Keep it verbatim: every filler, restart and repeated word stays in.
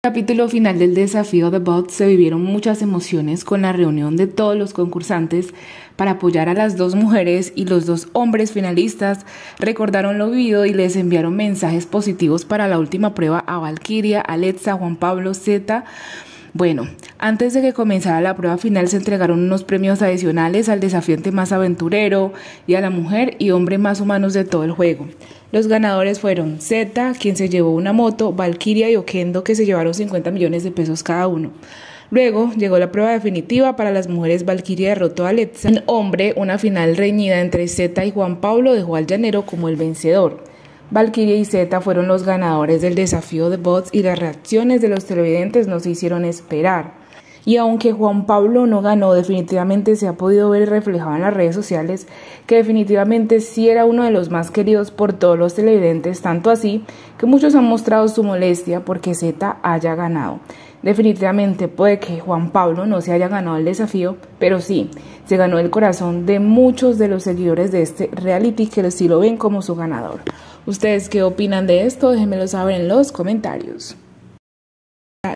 Capítulo final del desafío The Bots se vivieron muchas emociones con la reunión de todos los concursantes para apoyar a las dos mujeres, y los dos hombres finalistas recordaron lo vivido y les enviaron mensajes positivos para la última prueba a Valkyria, Alexa, Juan Pablo, Zeta. Bueno, antes de que comenzara la prueba final se entregaron unos premios adicionales al desafiante más aventurero y a la mujer y hombre más humanos de todo el juego. Los ganadores fueron Zeta, quien se llevó una moto, Valkyria y Oquendo, que se llevaron cincuenta millones de pesos cada uno. Luego llegó la prueba definitiva para las mujeres. Valkyria derrotó a Alexa. En hombre, una final reñida entre Zeta y Juan Pablo dejó al llanero como el vencedor. Valkyria y Zeta fueron los ganadores del desafío The Bots y las reacciones de los televidentes no se hicieron esperar. Y aunque Juan Pablo no ganó, definitivamente se ha podido ver reflejado en las redes sociales que definitivamente sí era uno de los más queridos por todos los televidentes, tanto así que muchos han mostrado su molestia porque Zeta haya ganado. Definitivamente puede que Juan Pablo no se haya ganado el desafío, pero sí, se ganó el corazón de muchos de los seguidores de este reality que sí lo ven como su ganador. ¿Ustedes qué opinan de esto? Déjenmelo saber en los comentarios.